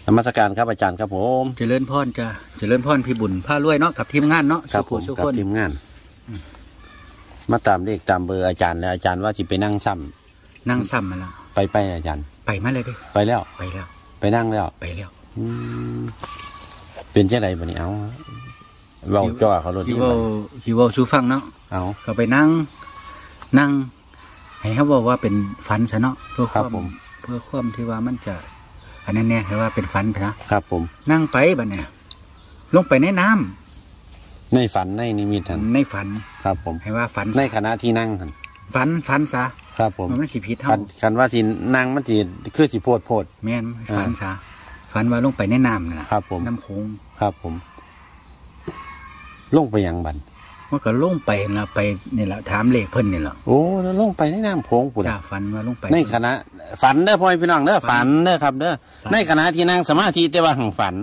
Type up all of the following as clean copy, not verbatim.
นมัสการครับอาจารย์ครับผมเจริญพรจ้ะเจริญพรพี่บุญผ้ารวยเนาะกับทีมงานเนาะครับผมกับทีมงานมาตามเลขตามเบอร์อาจารย์แล้วอาจารย์ว่าจะไปนั่งซ้ำมาแล้วไปอาจารย์ไปมาเลยดิไปแล้วไปนั่งแล้วเป็นเช่นไรบัดนี้เอาเบาจ่อเขาลดที่เบาสู้ฟังเนาะเอาก็ไปนั่งให้เขาบอกว่าเป็นฝันซะเนาะเพื่อความที่ว่ามันจะอันนั้นเนี่ยคือว่าเป็นฝันนะครับผมนั่งไปบัดเนี่ยลงไปในน้ำในฝันในนิมิตในฝันครับผมให้ว่าฝันในคณะที่นั่งฝันซะครับผมมันสิผิดเท่าคันว่าสินั่งมันสิคือสิโพดแม่นฝันซะฝันว่าลงไปในน้ำนะครับผมน้ำโขงครับผมลงไปยังบันมันก็ลงไปนะไปนี่แหละถามเลขเพิ่นนี่แหละโอ้แล้วลงไปในน้ำโขงปุ่นฝันว่าลงไปในคณะฝันเด้อพ่อพี่น้องเด้อฝันเด้อครับเด้อในคณะที่นั่งสมาธิแต่ว่าหังฝัน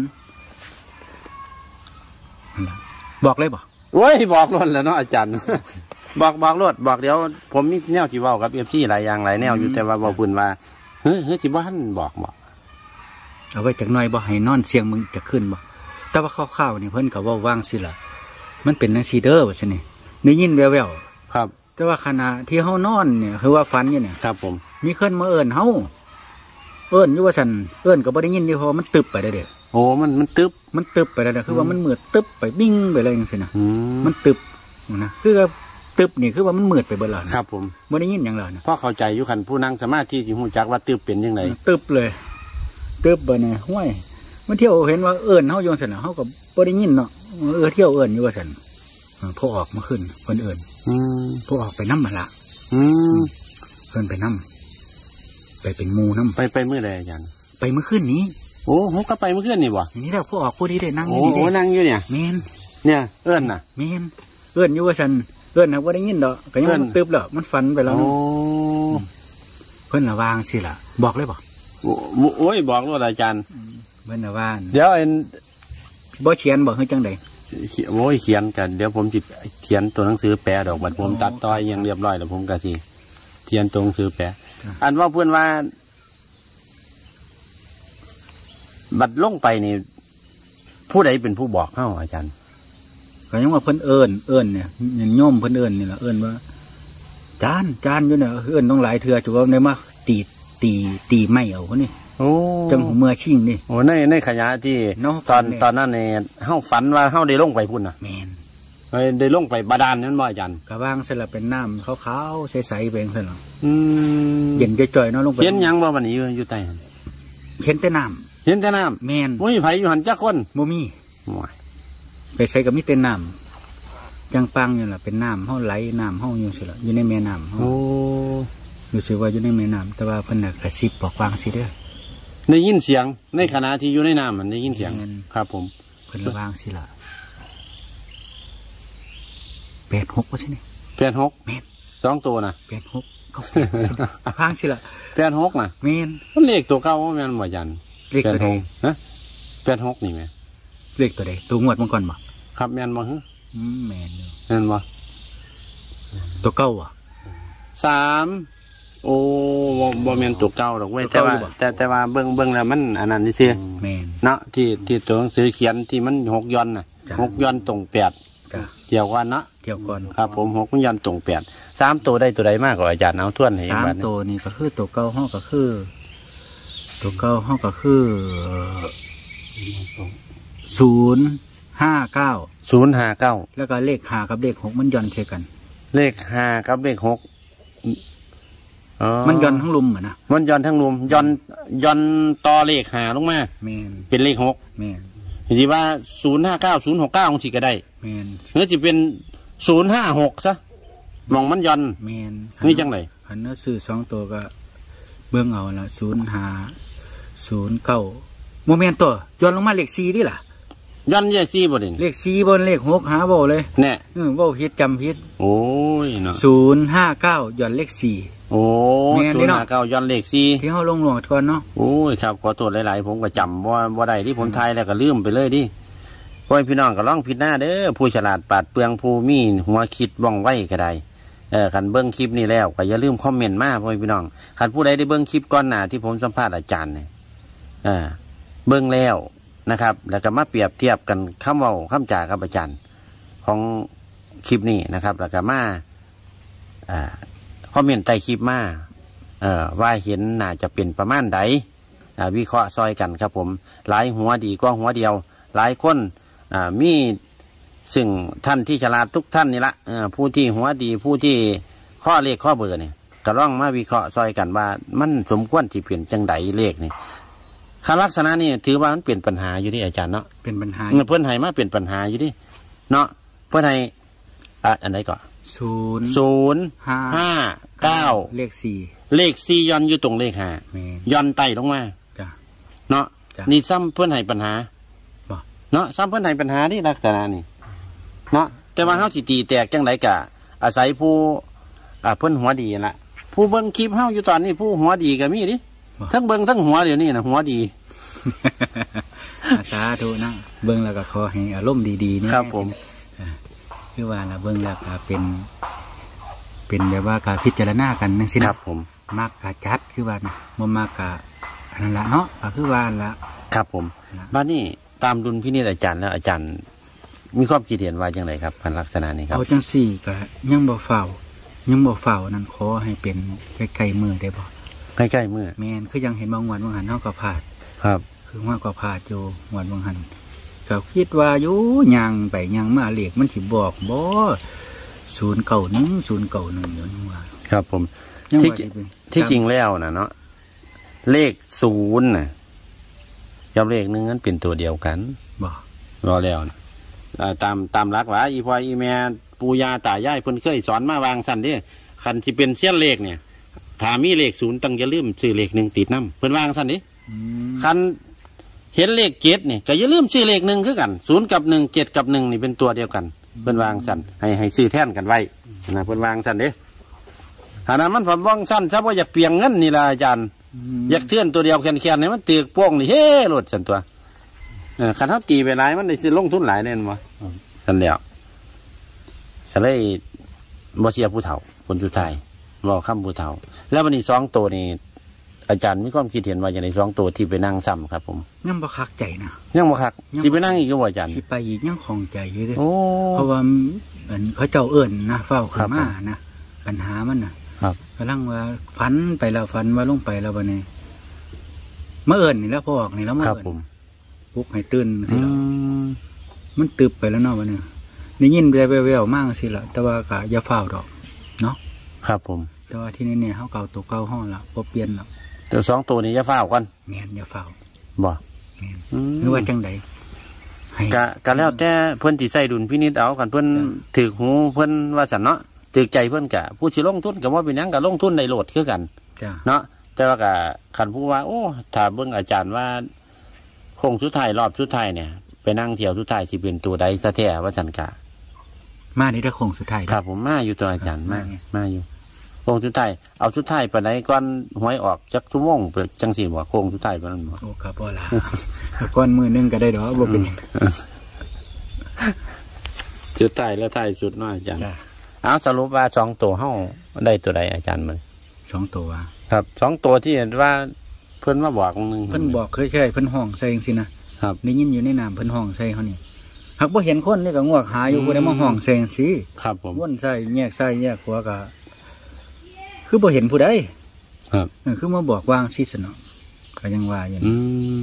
บอกเลยบอกโอ้ยบอกล้นแล้วเนาะอาจารย์บอกรถบอกเดี๋ยวผมมีแนวจีว่ากับเอฟซีหลายอย่างหลายแนวอยู่แต่ว่าบอกพื้นว่าเฮ้ยจีบ้านบอกเอาไว้จากหน่อยบอกให้นอนเสียงมึงจะขึ้นบอกแต่ว่าข้าวนี่เพิ่นก็ว่าว่างสิล่ะมันเป็นนังซีเดอร์ว่าใช่ไหมได้ยินแววๆครับแต่ว่าขณะที่เขานอนเนี่ยคือว่าฝันเนี่ยครับผมมีเคลื่อนมาเอิญเขาอยู่ว่าสันเอิญก็บ่ได้ยินดีเพราะมันตึบไปได้เด็ดโอ้มันตึบไปได้คือว่ามันมืดตึบไปบิ้งไปอะไรอย่างเงี้ยนะมันตึบนะคือตึบนี่คือว่ามันมืดไปเบิดแล้วครับผมบ่ได้ยินอย่างไรนะเพราะเข้าใจอยู่คันผู้นั่งสมาธิที่หูจักว่าตึบเป็นยังไงตึบเลยตึบไปเนี่ยห้วยมันเที่ยวเห็นว่าเอิญเขาโยนสันเขาก็บ่ได้ยินเนาะเที่ยวเอิญอยู่ว่าสันพอออกมาขึ้นคนเอิญพอออกไปน้ำมาละเพิ่นไปน้ำไปเป็นงูน้ำไปเมื่อไรอาจารย์ไปเมื่อคืนนี้โอ้โหก็ไปเมื่อคืนนี่วะนี่เราพอออกพอดีได้นั่งโอ้นั่งอยู่เนี่ยเมนเนี่ยเอิญน่ะเมนเอิญอยู่ว่าสันเอิญนะว่าได้ยินดอกก็ยังมันตึบแล้วมันฝันไปแล้วโอ้เพิ่นระวางสิล่ะบอกเลยบอกโอ้ยบอกว่าอาจารย์เพิ่นระวางเดี๋ยวบ่เขียนบอกให้จังใดโอ้ยเขียนกันเดี๋ยวผมจิเขียนตัวหนังสือแปลดอกบัดผมตัดต่อยยังเรียบร้อยแล้วผมก็สิเขียนตัวหนังสือแปลอันว่าเพื่อนว่าบัดลงไปนี่ผู้ใดเป็นผู้บอกเฮ้าอาจารย์ก็ยังว่าเพิ่นเอิญเนี่ยโยมเพิ่นเอิญนี่แหละเอิญว่าจานอยู่เนี่ยเอิญต้องหลายเถื่อจุกเอาในมาตีไม่เอาคนนี้โอ้จังหัวเมื่อชิงนี่โอ้ในขยะที่ตอนนั้นเนี่ยเฮ้าฝันว่าเฮ้าได้ลงไปพุ่นน่ะแมนได้ลงไปบาดาลนั่นบ่อาจารย์กระว่างสลับเป็นน้ำขาวๆใสๆเป็นเท่านั้นเย็นจ่อยๆเนาะลงไปเห็นยังบ่วันนี้อยู่ใต้เห็นแต่น้ำแมนโอ้ยไผอยู่หันจักคนบ่มีไปใส่กับมิเตน้ำจังปังนี่แหละเป็นน้ำเฮ้าไหลน้ำเฮ้าอยู่สิละอยู่ในแม่น้ำโอ้รู้สึกว่าอยู่ในแม่น้ำแต่ว่าเพิ่นกระซิบบอกวางสิเด้อได้ยินเสียงในขณะที่อยู่ในน้ำมันได้ยินเสียงครับผมเพิ่นระวางสิละ86ว่าใช่ไหม 86 เมน 2ตัวนะ 86เขาพางสิละ 86นะเมนมันเลขตัวเก่าแม่นบ่อาจารย์เลขตัวใดฮะ86นี่แม่เลขตัวใดตัวงวดมันก่อนบ่ครับแม่นบ่ฮึแม่นแม่นบ่ตัวเก่าอ่ะ 3โอ้บ่แม่นตัวเก่าดอกเว้ยแต่ว่าเบิ่งแล้วมันอันนั้นนี่ซื่อแม่นเนาะที่ตัวหนังสือเขียนที่มัน6ย้อนน่ะ6ย้อนตรง8เกี่ยวกันเนาะเกี่ยวกันครับผม6มันย้อนตรง8 3ตัวได้ตัวใดมากกว่าอาจารย์เอาทวนให้บัดนี้ 3ตัวนี่ก็คือตัวเก่าฮ้อก็คือตัวเก่าฮ้อก็คือ059แล้วก็เลข5กับเลข6มันย้อนใช่กันเลข5กับเลข6 มันย้อนทั้งลุมเหมือนนะมันย้อนทั้งลุมย้อนต่อเลข5ลงมาเป็นเลข6 แม่นที่ว่า059 069ของสิก็ได้แม่นหรือจะเป็น056ซะมองมันย้อนแม่นนี่จังได๋อันนั้นซื้อ2ตัวก็เบิ่งเอาละ05 09โมเมนต์ตัวย้อนลงมาเลข4ดิล่ะย้อนเลข4บ่ดิเลข4บนเลข6หาบ่เลยแน่บ่ผิดจำผิดโอ้ยเนาะ 059ย้อนเลข4 โอ้059ย้อนเลข4 ที่เฮาลงหลวงก่อนเนาะโอ้ยครับขอโทษหลายๆผมก็จำบ่ได้ที่ผมทายแล้วก็ลืมไปเลยดิพ่อพี่น้องก็ลองพิจารณาเด้อผู้ฉลาดปราดเปรื่องผู้มีหัวคิดว่องไวก็ได้คันเบิ้งคลิปนี้แล้วก็อย่าลืมคอมเมนต์มาพ่อพี่น้องคันผู้ใดได้เบิ้งคลิปก่อนหน้าที่ผมสัมภาษณ์อาจารย์เนี่ยเบิ่งแล้วนะครับ แล้วก็มาเปรียบเทียบกันคำเว้าคำจากับอาจารย์ของคลิปนี้นะครับ แล้วก็มาคอมเมนต์ใต้คลิปมาว่าเห็นน่าจะเป็นประมาณใดวิเคราะห์ซอยกันครับผมหลายหัวดีกว่าหัวเดียวหลายคนมีซึ่งท่านที่ฉลาดทุกท่านนี่ละผู้ที่หัวดีผู้ที่ข้อเลขข้อเบอร์เนี่ยก็ลองมาวิเคราะห์ซอยกันว่ามันสมควรที่เปลี่ยนจังใดเลขนี่ค่าลักษณะนี่ถือว่ามันเปลี่ยนปัญหาอยู่ที่อาจารย์เนาะเป็นปัญหาเพื่อนไห้มาเปลี่ยนปัญหาอยู่ที่เนาะเพื่อนไห้อันไหนก่อน0 5 9เลข4ย้อนอยู่ตรงเลข5ย้อนไต่ลงมาเนาะนี่ซ้ำเพื่อนไห้ปัญหาเนาะซ้ำเพื่อนไห้ปัญหาที่ลักษณะนี่เนาะแต่ว่าเฮาสิตีแตกจังไดกะอาศัยผู้เพิ่นหัวดีละผู้เบิ่งคลิปเฮาอยู่ตอนนี้ผู้หัวดีก็มีดิทั้งเบิ่งทั้งหัวเดี๋ยวนี้นะหัวดีสาธุนะเบิ่งแล้วก็ขอให้อารมณ์ดีๆนี่ครับผมคือว่าละเบิ่งแล้วก็เป็นแบบว่าการพิจารณากันนั่นสิครับผมมากกะจัดคือว่าบ่มากกะนั่นละเนาะก็คือว่าละครับผมบ้านนี้ตามดุลพินิจอาจารย์แล้วอาจารย์มีความคิดเห็นว่าอย่างไรครับพันลักษณะนี้ครับเอาจังสี่ก็ยังบ่เฝ้านั่นขอให้เป็นใกล้ๆมือได้บ่ใกล้ๆมือแม่นคือยังเห็นบางวันบางหันเฮาก็พลาดครับคือว่าก็พลาดอยู่วันบางหันก็คิดว่าอยู่ยังไปยังมาเลขมันสิบอกบ่091อยู่นี่ว่าครับผมที่จริงแล้วนะเนาะเลข0น่ะกับเลข1นั้นเป็นตัวเดียวกันบ่รอแล้วนะตามหลักว่าอีพ่ออีแม่ปู่ย่าตายายเพิ่นเคยสอนมาวางสั่นเด้คันสิเป็นเสี้ยนเลขเนี่ยถ้ามีเลข0ต้องอย่าลืมซื้อเลข1ติดน้ำเพิ่นวางสั่นดิคันเห็นเลข7นี่ก็อย่าลืมซื้อเลข1คือกัน0กับ1 7กับ1นี่เป็นตัวเดียวกันเพิ่นวางสั่นให้ซื้อแทนกันไว้นะเพิ่นวางสั่นเด้ถ้านั้นมันผมวางสั่นซะบ่อยากเปียงเงินนี่ล่ะอาจารย์อยากเทื่อนตัวเดียวแค่ๆนี่มันตึกโป้งนี่เฮ้โลดสั่นตัวคันเฮาตีไปหลายมันได้สิลงทุนหลายแน่นบ่สั่นแล้วก็เลยบ่เสียผู้เฒ่าคนสุดท้ายรอค่ำผู้เฒ่าแล้ววันนี้2ตัวนี่อาจารย์มีความคิดเห็นว่าอย่างไร2ตัวที่ไปนั่งซ้ำครับผมยังบ่คักใจนะยังบ่คักสิไปนั่งอีกก็บ่อาจารย์สิไปอีกยังของใจอยู่เด้เพราะว่าเขาเจ้าเอิ้นนะเฝ้าขึ้นมานะปัญหามันน่ะครับกำลังว่าฝันไปแล้วฝันว่าลงไปแล้วบัดนี้มาเอิ้นนี่แล้วพอออกนี่แล้วมาเอิ้นปลุกให้ตื่นสิล่ะมันตึบไปแล้วเนาะบัดนี้ได้ยินแววๆมากสิล่ะแต่ว่าก็อย่าเฝ้าดอกเนาะครับผมแต่ว่าที่นี่เนี่ยเฮาเก่าตัวเก่าห้องละบ่เปลี่ยนหรอกแต่2ตัวนี้อย่าเฝ้ากันแม่นอย่าเฝ้าบ่แม่นหรือว่าจังได๋ก็แล้วแต่เพิ่นสิใส่ดุลพินิจเอากันเพิ่นถือหูเพิ่นว่าซั่นเนาะถือใจเพิ่นก็ผู้สิลงทุนก็บ่เป็นหยังก็ลงทุนได้โลดคือกันเนาะแต่ว่าก็คันผู้ว่าโอ้ถ้าเบิ่งอาจารย์ว่าโค้งสุดท้ายรอบสุดท้ายเนี่ยไปนั่งเที่ยวสุดท้ายสิเป็นตัวใดซะแท้ว่าซั่นก็มานี่ถ้าโค้งสุดท้ายครับผมมาอยู่ตัวอาจารย์มาอยู่โค้งสุดท้ายเอาสุดท้ายไปไหนก่อนหวยออกจักชั่วโมงจังสิบ่โค้งสุดท้ายปานนั้นบ่โอ้ครับบ่ล่ะก่อนมื้อนึงก็ได้ดอกบ่เป็นสุดท้ายแล้วท้ายสุดเนาะอาจารย์เอาสรุปว่า2ตัวเฮาได้ตัวใดอาจารย์มัน 2ตัวครับ2ตัวที่เห็นว่าเพิ่นมาบอกนึงเพิ่นบอกเคยๆเพิ่นห้องใส่จังซี่นะครับได้ยินอยู่ในน้ำเพิ่นห้องใส่เฮานี่หากบ่เห็นคนนี่ก็งวกหาอยู่บ่ได้มาห้องใส่จังซี่ครับผมวนใส่แยกขวาก็คือบ่เห็นผู้ใดครับคือมาบอกวางซิสเนาะก็ยังว่าอย่างนี้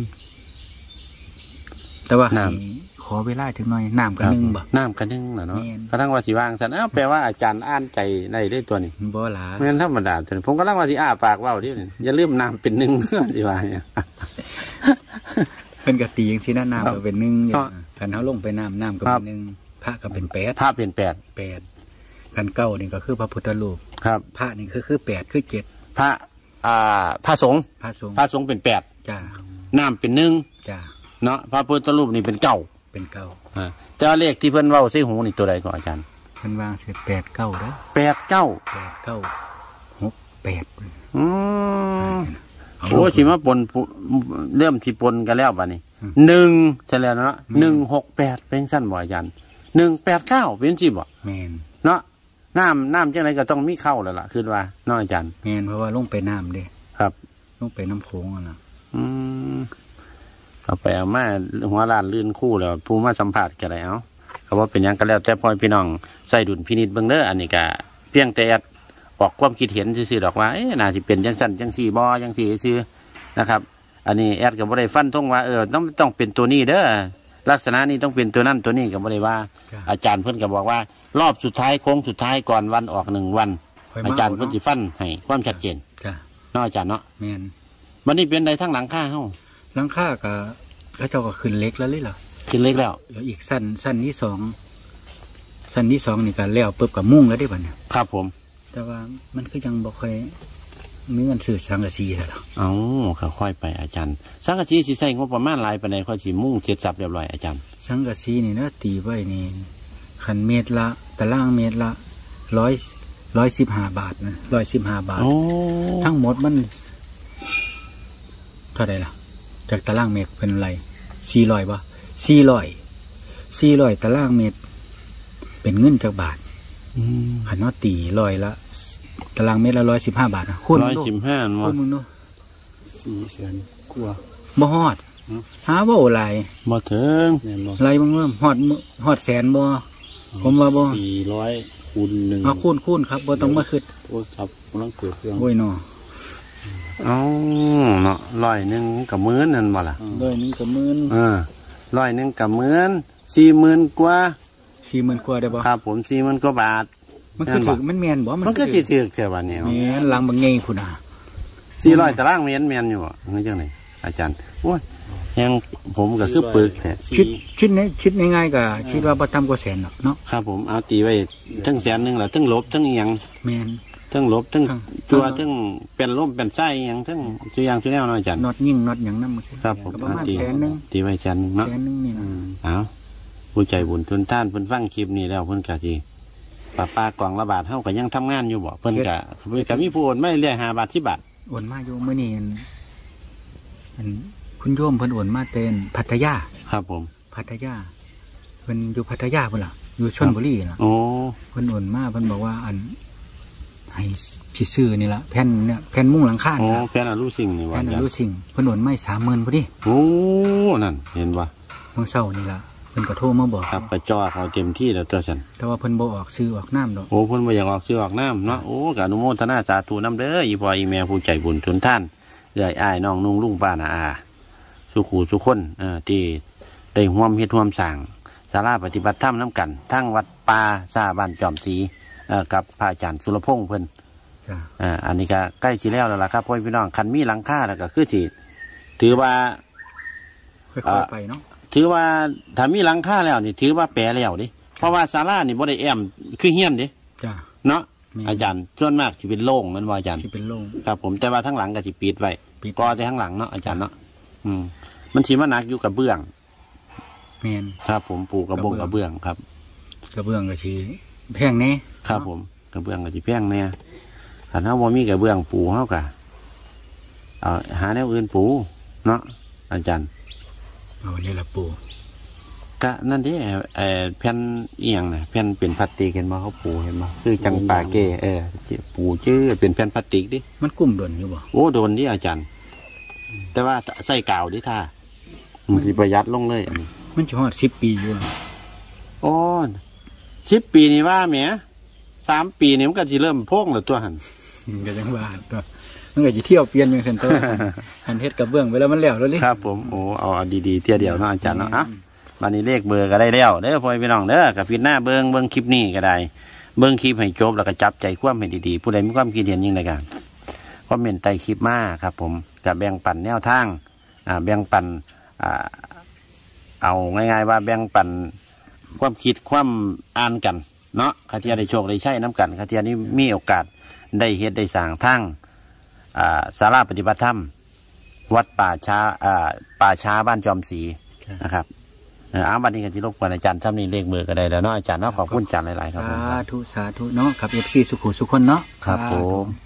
แต่ว่าขอเวลาถึงหน่อยน้ำกันนึงบ่น้ำกันนึงน่ะเนาะกระทั่งว่าสิวางซั่นอ้าวแปลว่าอาจารย์อ่านใจได้ด้วยตัวนี้บ่ล่ะแม่นธรรมดาตัวนี้ผมกำลังว่าสิอ้าปากเว้าดิอย่าลืมน้ำเป็นนึงสิว่าเนี่ยเพิ่นก็ตีจังซี่นะน้ำก็เป็นนึงคันเฮาลงไปน้ำก็เป็นนึงพระก็เป็น8 พระเป็น8 กันเก้านี่ก็คือพระพุทธรูปครับพระนี่คือ8คือ7 พระสงฆ์เป็น8 จ้าน้ำเป็น1 จ้าเนาะพระพุทธรูปนี่เป็น9แต่เลขที่เพิ่นเว้าใส่หูนี่ตัวใดก่อนอาจารย์เพิ่นวางสิ89เด้อ 8968โอ้สิมาปนเริ่มสิปนกันแล้วบัดนี้1ใช่แล้วเนาะ168เป็นซั่นบ่อาจารย์189เป็นสิบ่แม่นเนาะน้ำจังไรก็ต้องมีเข้าแล้วล่ะคือว่าน้องอาจารย์แม่นเพราะว่าลงไปน้ำเด้ครับลงไปน้ำโขงอ่ะนะเอาไปเอามาหัวล้านลื่นคู่แล้วผู้มาสัมผัสกันแล้วเขาว่าเป็นยังก็แล้วแต่พ่อพี่น้องใส่ดุลพินิจเบิ่งเด้ออันนี้ก็เพียงแต่ออกความคิดเห็นซื่อๆดอกว่าน่าจะเป็นจังสั่นจังสี่บ่จังสี่ซื่อนะครับอันนี้แอดก็บ่ได้ฟันธงว่าต้องเป็นตัวนี้เด้อลักษณะนี้ต้องเป็นตัวนั้นตัวนี้ก็บ่ได้ว่าอาจารย์เพิ่นก็บอกว่ารอบสุดท้ายโค้งสุดท้ายก่อนวันออก1 วันอาจารย์เพิ่นสิฟันให้ความชัดเจนเนาะอาจารย์เนาะแม่นวันนี้เป็นใดทั้งหลังคาเฮาหลังคาก็เขาเจ้าก็ขึ้นเล็กแล้วเลยเหรอขึ้นเล็กแล้วอีกสั้นที่สองนี่ก็แล้วปุ๊บกับมุ่งแล้วได้ป่ะเนี่ยครับผมแต่ว่ามันคือยังบ่ค่อยมีเงินซื้อสังกะสีแล้วค่อยไปอาจารย์สังกะสีสิใส่งบประมาณหลายปานใดค่อยสิมุ่งเสร็จสับเรียบร้อยอาจารย์สังกะสีนี่นะตีไว้นี่คันเมตรละตารางเมตรละ115 บาทนะ115 บาททั้งหมดมันเท่าไหร่ล่ะจากตารางเมตรเป็นไร400ป่ะ400ตารางเมตรเป็นเงินจากบาทขันนอตี100ละตารางเมตรละ115 บาทนะคูณ115 คูณมึงดู 400,000กว่าบ่ฮอดหาว่าอะไรบ่ถึงไรบ้างเริ่มฮอดแสนบ่ผมว่าบ่ 400คูณ1 เอาคูณครับบ่ต้องมาคิดโอ้สับกำลังเกิดเครื่องโอ้ยเนาะเนาะ100กับมื้อนั่นบ่ล่ะ 100กับมื้อ 100กับมื้อ40,000 กว่า 40,000 กว่าได้บ่ครับผม40,000 กว่าบาทมันคือถึงมันแม่นบ่มันก็สิถึกแค่ว่าแนวแม่นหลังบางใหญ่พุ่นน่ะ 400ตารางเมตรแม่นอยู่บ่คือจังได๋อาจารย์โอ้ยยังผมก็คือปึกแท้คิดง่ายๆก็คิดว่าบ่ต่ำกว่าแสนหรอกเนาะครับผมเอาตีไว้ทั้ง100,000แล้วทั้งลบทั้งอีหยังแม่นทั้งลบทั้งตัวทั้งเป็นลมเป็นไส้อีหยังทั้งสุอย่างสุแนวเนาะอาจารย์น็อตยิ่งน็อตหยังนำครับผมประมาณ100,000 ตีไว้100,000เนาะ 100,000นี่นะเอาผู้ใจบุญทุนท่านเพิ่นฟังคลิปนี้แล้วเพิ่นก็สิปลากล่องละบาทเฮาก็ยังทำงานอยู่บ่เพิ่นก็มีผู้โอนมาเรื่อย5 บาท10 บาทโอนมาอยู่มื้อนี้คุณโยมเพิ่นโอนมาเต้นพัทยาครับผมพัทยาเพิ่นอยู่พัทยาพุ่นล่ะอยู่ชลบุรีน่ะเพิ่นโอนมาเพิ่นบอกว่าให้สิซื้อนี่ล่ะแผ่นมุ้งหลังคานี่ล่ะแผ่นอลูซิงนี่ว่าแผ่นอลูซิงเพิ่นโอนมา30,000พอดีนั่นเห็นบ่เมื่อเช้านี่ล่ะเพิ่นก็โทรมาบอกครับไปจ่อเขาเต็มที่แล้วตัวฉันแต่ว่าเพิ่นบ่ออกซื้อออกน้ำดอกเพิ่นบ่อยากออกซื้อออกน้ำเนาะก็อนุโมทนาสาธุนำเด้ออีพ่ออีแม่ผู้ใจบุญทุนท่านเอื้อยอ้ายน้องนุ่งลุงป้าน้าอาสุขูสุคนที่ได้ร่วมเฮ็ดร่วมสร้างศาลาปฏิบัติธรรมน้ำกันทั้งวัดป่าซาบ้านจอมศรีกับพระอาจารย์สุรพงษ์เพิ่นอันนี้ก็ใกล้สิแล้วล่ะครับพ่อพี่น้องคันมีหลังคาแล้วก็คือสิถือว่าค่อยๆไปเนาะถือว่าถ้ามีหลังคาแล้วนี่ถือว่าแปรแล้วดิเพราะว่าศาลานี่บ่ได้แอมคือเฮี้ยนดิเนาะอาจารย์ส่วนมากสิเป็นโล่งมันว่าอาจารย์สิเป็นโล่งครับผมแต่ว่าทั้งหลังก็สิปิดไว้ก่อแต่ทั้งหลังเนาะอาจารย์เนาะมันสิมาหนักอยู่กับเบื้องแม่นครับผมปูกระเบื้องครับกระเบื้องก็สิแพงแน่ครับผมกระเบื้องก็สิแพงแน่ถ้าเฮาบ่มีกระเบื้องปูเฮาก็หาแนวอื่นปูเนาะอาจารย์นี่ละปูกะนั่นดิแผ่นเอียงนะแผ่นเป็นพลาสติกเห็นมาเขาปูเห็นมาคือจังปาเก้ปูชื่อเป็นแผ่นพลาสติกดิมันกุ้มโดนอยู่บ่โดนดิอาจารย์แต่ว่าใส่กาวดิท่ามันสิประหยัดลงเลยอันนี้มันจะฮอด10 ปีอยู่ 10 ปีนี่ว่าแหม3 ปีนี่มันก็สิเริ่มโพ่งแล้วตัวหันก็จังว่าตัวมันก็จะเที่ยวเปลี่ยนอย่างเซนเตอร์หันเฮ็ดกับเบื้องไปแล้วมันแล้วเลยครับผมเอาดีๆเที่ยวเดียวเนาะอาจารย์เนาะวันนี้เลขเบอร์ก็ได้แล้วเด้อพ่อพี่น้องเด้อกับพิจารณาเบิ้งคลิปนี้ก็ได้เบิ้งคลิปให้จบแล้วก็จับใจความให้ดีๆผู้ใดมีความคิดเห็นยิ่งใดกันคอมเมนต์ใต้คลิปมาครับผมจะแบ่งปันแนวทางแบ่งปันเอาง่ายๆว่าแบ่งปันความคิดความอ่านกันเนาะคาเทียได้โชคได้ใช้น้ำกันคาเทียนี้มีโอกาสได้เฮ็ดได้สร้างทางศาลาปฏิบัติธรรมวัดป่าช้าบ้านจอมศรีนะครับวันนี้กันที่รบกวนอาจารย์ท่านนี้เลขเบอร์ก็ได้แล้วเนาะอาจารย์เนาะขอบคุณอาจารย์หลายๆครับสาธุเนาะกับFCสุขุสุคนเนาะครับผม